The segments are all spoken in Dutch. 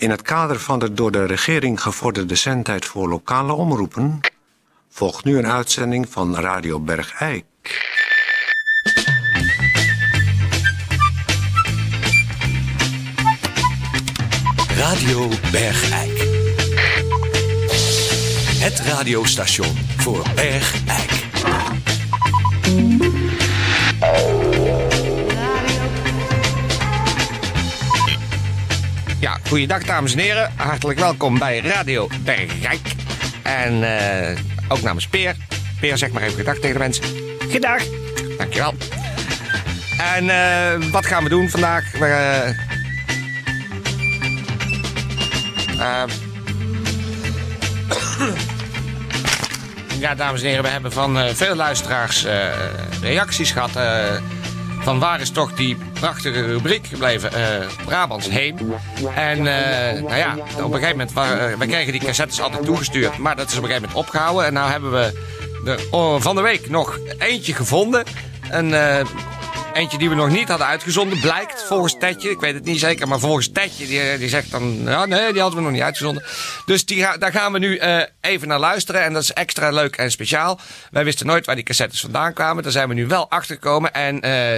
In het kader van de door de regering gevorderde zendtijd voor lokale omroepen volgt nu een uitzending van Radio Bergijk. Radio Bergijk. Het radiostation voor Bergijk. Ja, goeiedag dames en heren. Hartelijk welkom bij Radio Bergijk. En ook namens Peer. Peer, zeg maar even gedag tegen de mensen. Gedag. Dankjewel. En wat gaan we doen vandaag? Ja, dames en heren, we hebben van veel luisteraars reacties gehad. Van waar is toch die prachtige rubriek gebleven, Brabants Heem. En nou ja, op een gegeven moment, wij kregen die cassettes altijd toegestuurd. Maar dat is op een gegeven moment opgehouden. En nou hebben we er van de week nog eentje gevonden. Eentje die we nog niet hadden uitgezonden, blijkt, volgens Tetje. Ik weet het niet zeker, maar volgens Tetje, die zegt dan... Ja, nee, die hadden we nog niet uitgezonden. Dus daar gaan we nu even naar luisteren. En dat is extra leuk en speciaal. Wij wisten nooit waar die cassettes vandaan kwamen. Daar zijn we nu wel achter gekomen. En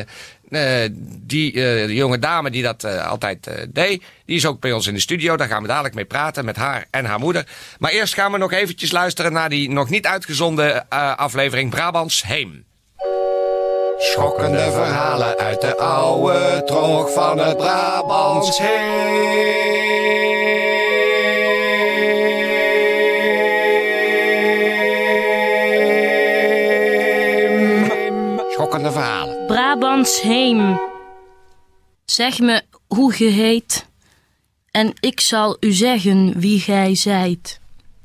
die jonge dame die dat altijd deed, die is ook bij ons in de studio. Daar gaan we dadelijk mee praten met haar en haar moeder. Maar eerst gaan we nog eventjes luisteren naar die nog niet uitgezonden aflevering Brabants Heem. Schokkende verhalen uit de oude trog van het Brabants Heem. Schokkende verhalen. Brabants Heem. Zeg me hoe ge heet, en ik zal u zeggen wie gij zijt.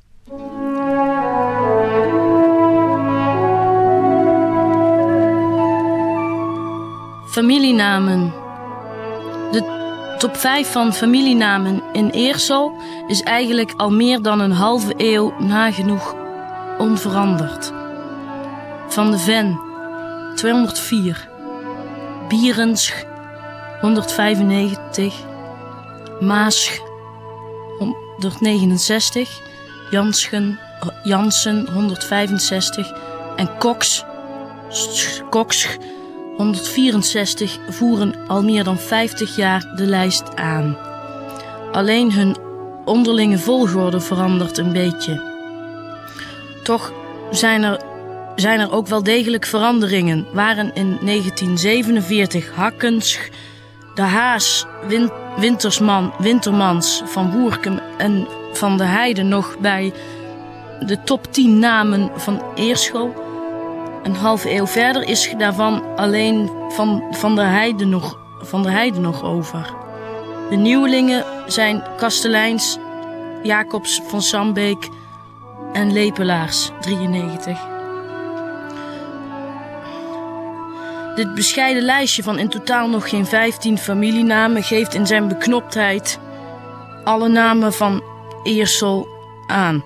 Familienamen. De top 5 van familienamen in Eersel is eigenlijk al meer dan een halve eeuw nagenoeg onveranderd. Van de Ven, 204. Bierensch, 195. Maasch, 169. Jansen, 165. En Cox, 164 voeren al meer dan 50 jaar de lijst aan. Alleen hun onderlinge volgorde verandert een beetje. Toch zijn er ook wel degelijk veranderingen. Waren in 1947 Hakkens, De Haas, Wintermans, Van Woerkum en Van de Heide nog bij de top 10 namen van Eerschel. Een halve eeuw verder is daarvan alleen van der Heide nog over. De nieuwelingen zijn Kasteleins, Jacobs, Van Sambeek en Lepelaars, 93. Dit bescheiden lijstje van in totaal nog geen 15 familienamen geeft in zijn beknoptheid alle namen van Eersel aan.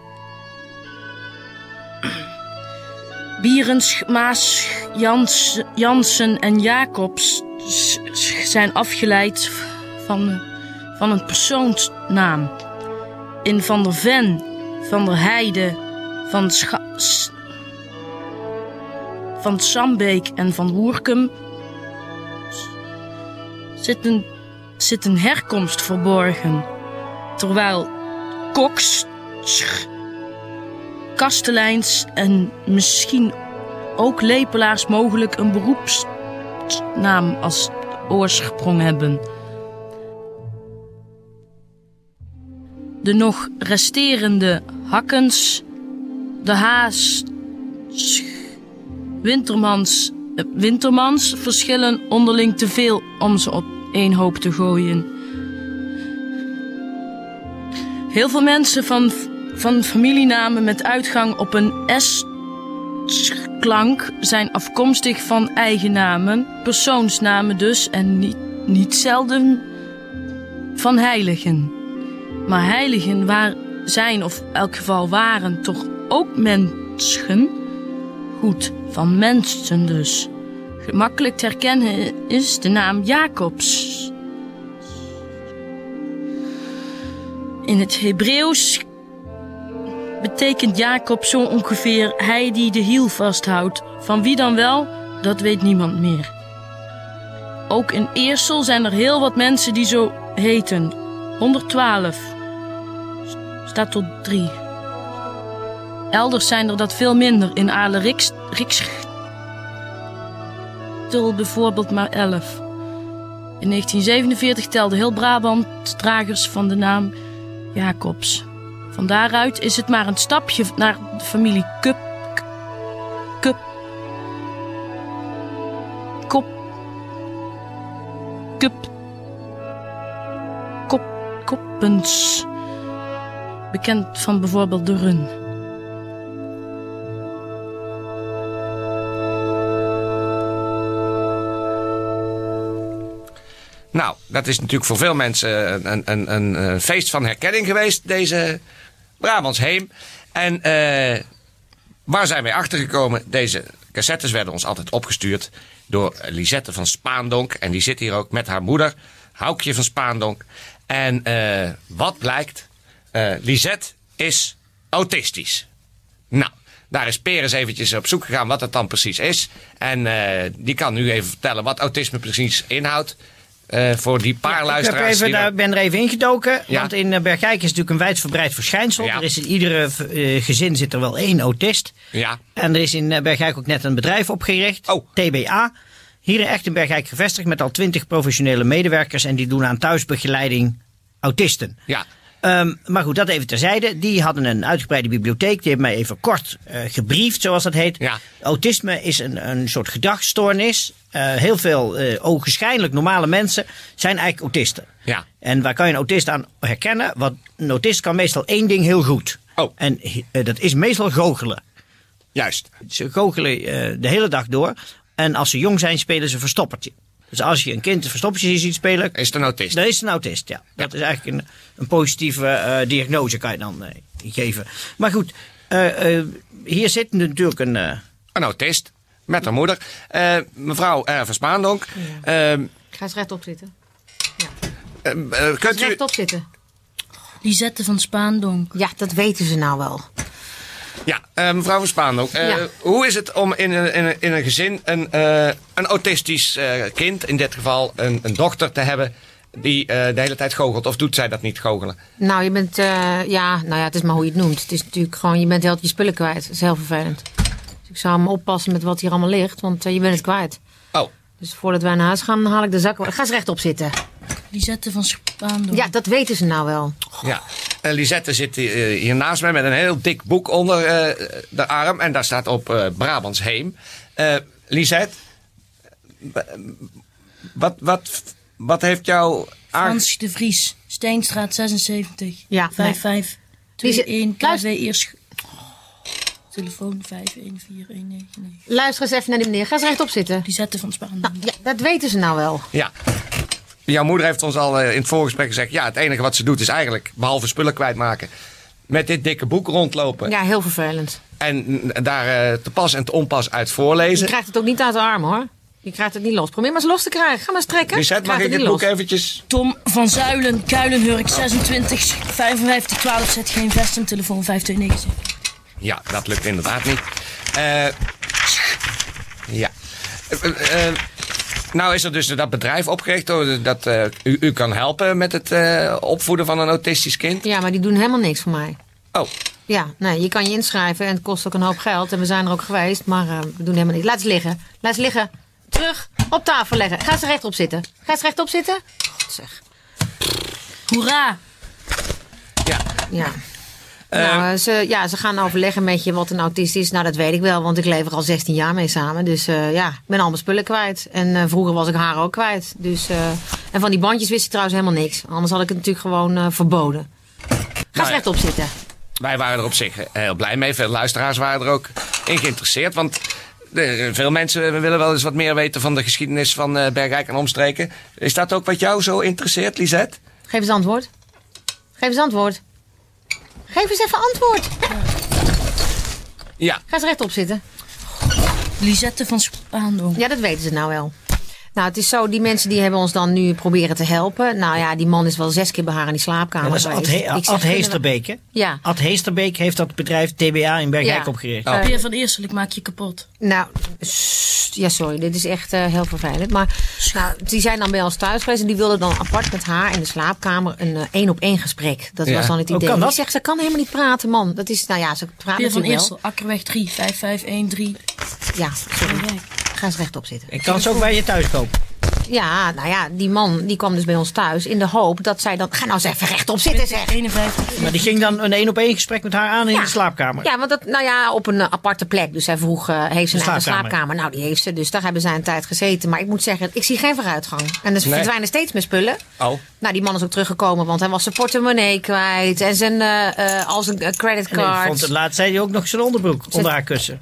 Bierens, Maas, Jansen en Jacobs zijn afgeleid van een persoonsnaam. In Van der Ven, Van der Heide, van Sambeek en Van Woerkum zit een herkomst verborgen. Terwijl Cox, Kasteleins en misschien ook Lepelaars mogelijk een beroepsnaam als oorsprong hebben. De nog resterende Hakkens, De Haas, Wintermans verschillen onderling te veel om ze op één hoop te gooien. Heel veel mensen van familienamen met uitgang op een S-klank zijn afkomstig van eigennamen, persoonsnamen dus, en niet zelden van heiligen. Maar heiligen zijn, of in elk geval waren, toch ook mensen? Goed, van mensen dus. Gemakkelijk te herkennen is de naam Jacobs. In het Hebreeuws betekent Jacob zo ongeveer hij die de hiel vasthoudt. Van wie dan wel, dat weet niemand meer. Ook in Eersel zijn er heel wat mensen die zo heten. 112. Staat tot 3. Elders zijn er dat veel minder. In Aarle-Rikstel bijvoorbeeld maar 11. In 1947 telde heel Brabant dragers van de naam Jacobs. Van daaruit is het maar een stapje naar de familie Koppens. Bekend van bijvoorbeeld de Run. Nou, dat is natuurlijk voor veel mensen een feest van herkenning geweest, deze Brabants Heem. En waar zijn wij achtergekomen? Deze cassettes werden ons altijd opgestuurd door Lisette van Spaandonk. En die zit hier ook met haar moeder, Houkje van Spaandonk. En wat blijkt? Lisette is autistisch. Nou, daar is Peres eventjes op zoek gegaan wat het dan precies is. En die kan nu even vertellen wat autisme precies inhoudt. Voor die paar luisteraars. Ik ben er even ingedoken. Ja. Want in Bergijk is natuurlijk een wijdverbreid verschijnsel. Ja. Er is in iedere gezin zit er wel 1 autist. Ja. En er is in Bergijk ook net een bedrijf opgericht. TBA. Hier echt in Bergijk gevestigd met al 20 professionele medewerkers. En die doen aan thuisbegeleiding autisten. Ja. Maar goed, dat even terzijde. Die hadden een uitgebreide bibliotheek. Die hebben mij even kort gebriefd, zoals dat heet. Ja. Autisme is een soort gedragsstoornis. Heel veel ogenschijnlijk normale mensen zijn eigenlijk autisten. Ja. En waar kan je een autist aan herkennen? Want een autist kan meestal 1 ding heel goed. En dat is meestal goochelen. Juist. Ze goochelen de hele dag door. En als ze jong zijn, spelen ze verstoppertje. Dus als je een kind een verstoppertje ziet spelen... Is het een autist? Dan is het een autist, ja. Dat is eigenlijk een positieve diagnose kan je dan geven. Maar goed, hier zit natuurlijk een autist met haar moeder. Mevrouw van Spaandonk. Ja. Ga eens rechtop zitten. Ja. Kunt u... rechtop zitten. Lisette van Spaandonk. Ja, dat weten ze nou wel. Ja, mevrouw van Spaandonk. Hoe is het om in een gezin een autistisch kind, in dit geval een dochter, te hebben die de hele tijd goochelt? Of doet zij dat niet, goochelen? Nou, je bent, het is maar hoe je het noemt. Het is natuurlijk gewoon, je bent heel je spullen kwijt. Dat is heel vervelend. Dus ik zou me oppassen met wat hier allemaal ligt, want je bent het kwijt. Oh. Dus voordat wij naar huis gaan, dan haal ik de zak. Ga eens rechtop zitten. Lisette van Spaandonk. Ja, dat weten ze nou wel. Ja. Lisette zit hier naast mij met een heel dik boek onder de arm. En daar staat op Brabants Heem. Lisette, wat heeft jou... Frans de Vries, Steenstraat 76. Ja. 5521 KW Eerst. Telefoon 514199. Luister eens even naar die meneer. Ga eens rechtop zitten. Lisette van Spaandonk. Nou, ja, dat weten ze nou wel. Ja. Jouw moeder heeft ons al in het voorgesprek gezegd... ja, het enige wat ze doet is eigenlijk, behalve spullen kwijtmaken... met dit dikke boek rondlopen. Ja, heel vervelend. En daar te pas en te onpas uit voorlezen. Je krijgt het ook niet uit de arm, hoor. Je krijgt het niet los. Probeer maar eens los te krijgen. Ga maar eens trekken. Lisette, mag ik het boek eventjes... Tom van Zuilen, Kuilenhurk 26 55 12. Zet geen vest en telefoon 5297. Ja, dat lukt inderdaad niet. Ja. Nou is er dus dat bedrijf opgericht dat u kan helpen met het opvoeden van een autistisch kind. Ja, maar die doen helemaal niks voor mij. Oh. Ja, nee, je kan je inschrijven en het kost ook een hoop geld. En we zijn er ook geweest, maar we doen helemaal niks. Laat eens liggen. Laat eens liggen. Terug op tafel leggen. Ga eens rechtop zitten. Ga eens rechtop zitten. God zeg. Hoera. Ja. Ja. Nou, ze gaan overleggen met je wat een autist is. Nou, dat weet ik wel, want ik leef er al 16 jaar mee samen. Dus ik ben al mijn spullen kwijt. En vroeger was ik haar ook kwijt. Dus, en van die bandjes wist ik trouwens helemaal niks. Anders had ik het natuurlijk gewoon verboden. Ga eens rechtop zitten. Wij waren er op zich heel blij mee. Veel luisteraars waren er ook in geïnteresseerd. Want veel mensen willen wel eens wat meer weten van de geschiedenis van Bergijk en omstreken. Is dat ook wat jou zo interesseert, Lisette? Geef eens antwoord. Geef eens antwoord. Geef eens even antwoord. Ja. Ga eens rechtop zitten. Lisette van Spaandonk. Ja, dat weten ze nou wel. Nou, het is zo, die mensen die hebben ons dan nu proberen te helpen. Nou ja, die man is wel 6 keer bij haar in die slaapkamer. Ja, dat is Ad Heesterbeek, hè? Ja. Ad Heesterbeek heeft dat bedrijf TBA in Bergijk opgericht. Peer van Eersel, ik maak je kapot. Nou, ja, sorry, dit is echt heel vervelend. Maar nou, die zijn dan bij ons thuis geweest en die wilden dan apart met haar in de slaapkamer een 1-op-1 gesprek. Dat was dan het idee. Kan dat? Ik zeg, ze kan helemaal niet praten, man. Dat is, nou ja, ze praat Peer van natuurlijk Eersel, Akkerweg 3, 5513. Ja, sorry. Ga eens rechtop zitten. Ik kan ze ook bij je thuis kopen. Ja, nou ja, die man die kwam dus bij ons thuis in de hoop dat zij dan... Ga nou eens even rechtop zitten, zeg. 51. Maar die ging dan een 1-op-1 gesprek met haar aan in de slaapkamer. Ja, want dat, nou ja, op een aparte plek. Dus hij vroeg, heeft ze een eigen slaapkamer? Nou, die heeft ze. Dus daar hebben zij een tijd gezeten. Maar ik moet zeggen, ik zie geen vooruitgang. En er verdwijnen steeds meer spullen. Oh. Nou, die man is ook teruggekomen, want hij was zijn portemonnee kwijt. En zijn creditcard. Ik vond het laatst, zei hij ook nog zijn onderbroek onder haar kussen.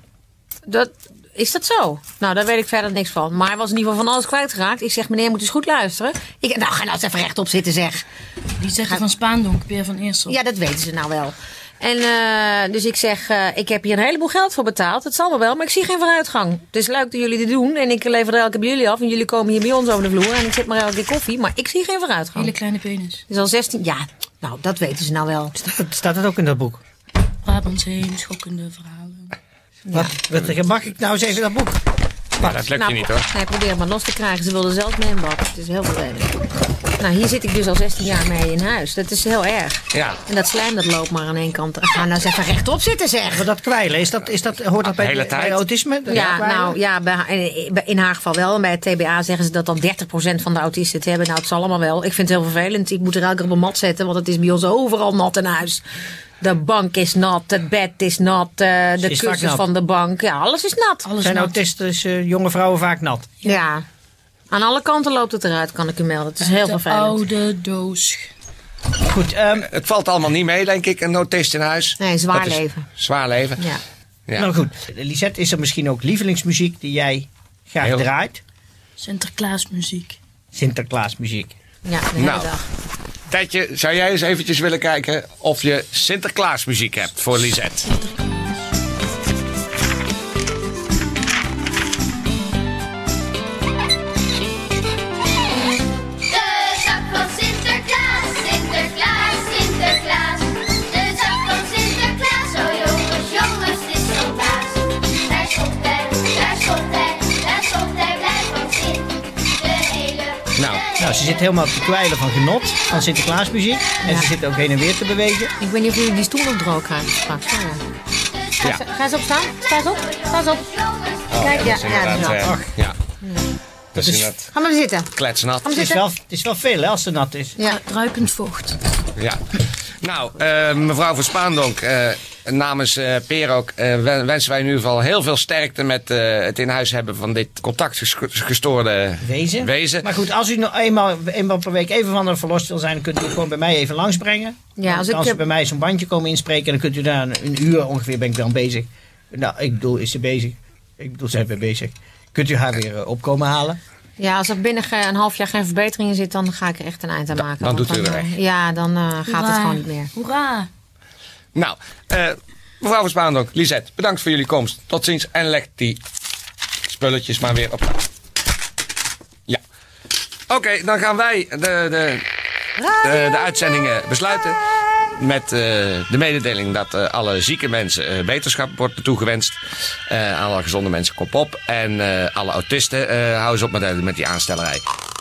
Is dat zo? Nou, daar weet ik verder niks van. Maar hij was in ieder geval van alles kwijtgeraakt. Ik zeg, meneer, moet eens goed luisteren. Nou, ga nou eens even rechtop zitten, zeg. Die zeggen van Spaandonk, Peer van Eersel. Ja, dat weten ze nou wel. En dus ik zeg, ik heb hier een heleboel geld voor betaald. Het zal me wel, maar ik zie geen vooruitgang. Het is leuk dat jullie dit doen. En ik lever er elke keer bij jullie af. En jullie komen hier bij ons over de vloer. En ik zet maar elke keer koffie. Maar ik zie geen vooruitgang. Hele kleine penis. Het is al 16... Ja, nou, dat weten ze nou wel. Staat het ook in dat boek? Brabants heen, schokkende verhalen. Ja. Wat mag ik nou eens even dat boek? Maar dat lukt je niet, hoor. Nee, probeer het maar los te krijgen. Ze wilden zelf mee in bad. Het is heel vervelend. Nou, hier zit ik dus al 16 jaar mee in huis. Dat is heel erg. Ja. En dat slijm dat loopt maar aan één kant. Ga nou eens even rechtop zitten, zeg. Maar dat kwijlen, hoort dat bij autisme? Ja, nou ja, in haar geval wel. En bij het TBA zeggen ze dat dan 30% van de autisten het hebben. Nou, het zal allemaal wel. Ik vind het heel vervelend. Ik moet er elke keer op een mat zetten, want het is bij ons overal nat in huis. De bank is nat, het bed is nat, de kussens van de bank. Ja, alles is nat. Zijn autistische jonge vrouwen vaak nat? Ja. Aan alle kanten loopt het eruit, kan ik u melden. Het is heel vervelend. De oude doos. Goed, het valt allemaal niet mee, denk ik, een autist in huis. Nee, zwaar leven. Zwaar leven. Ja. Nou goed, Lisette, is er misschien ook lievelingsmuziek die jij graag draait? Sinterklaasmuziek. Sinterklaasmuziek. Ja, de hele dag. Tijdje, zou jij eens eventjes willen kijken of je Sinterklaasmuziek hebt voor Lisette? Nou, ze zit helemaal te kwijlen van genot van Sinterklaasmuziek. En ze zit ook heen en weer te bewegen. Ik weet niet of jullie die stoel nog droog krijgen straks. Ga eens op staan. Sta eens op. Sta eens op. Kijk, ja, dat is nat. Ga maar zitten. Kletsnat. Het is wel veel, hè, als het nat is. Ja, druipend vocht. Ja. Nou, mevrouw van Spaandonk, namens Peer ook, wensen wij in ieder geval heel veel sterkte met het in huis hebben van dit contactgestoorde wezen. Maar goed, als u nog eenmaal per week even van de verlost wil zijn, dan kunt u gewoon bij mij even langsbrengen. Ja, als u bij mij zo'n bandje komen inspreken, dan kunt u daar een uur ongeveer, ben ik dan bezig. Nou, ik bedoel, is ze bezig? Ik bedoel, zijn we bezig. Kunt u haar weer opkomen halen? Ja, als er binnen een half jaar geen verbeteringen zit, dan ga ik er echt een eind aan maken. Dan doet u er weg. Ja, dan gaat het gewoon niet meer. Hoera! Nou, mevrouw van Spaandonk, Lisette, bedankt voor jullie komst. Tot ziens en leg die spulletjes maar weer op tafel. Ja. Oké, dan gaan wij de uitzendingen besluiten. Met de mededeling dat alle zieke mensen beterschap wordt toegewenst. Alle gezonde mensen kop op. En alle autisten hou eens op met die aanstellerij.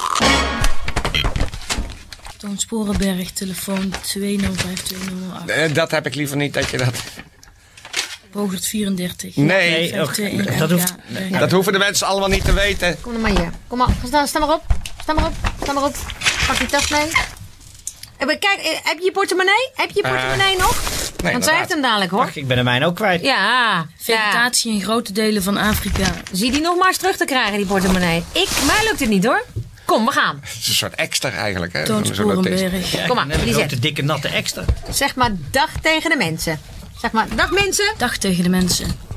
Toon Sporenberg, telefoon 2052008. Dat heb ik liever niet dat je dat... Bogert 34. Nee, dat hoeven de mensen allemaal niet te weten. Kom dan maar hier. Kom maar, sta maar op. Sta maar op. Pak die tas mee. Kijk, heb je je portemonnee? Heb je je portemonnee nog? Nee, want zij heeft hem dadelijk, hoor. Ach, ik ben de mijne ook kwijt. Ja. Vegetatie in grote delen van Afrika. Zie die nog maar eens terug te krijgen, die portemonnee. Mij lukt het niet, hoor. Kom, we gaan. Het is een soort extra eigenlijk, hè? Toon Sporenberg. Kom maar, een grote, dikke, natte extra. Zeg maar dag tegen de mensen. Zeg maar, dag mensen. Dag tegen de mensen.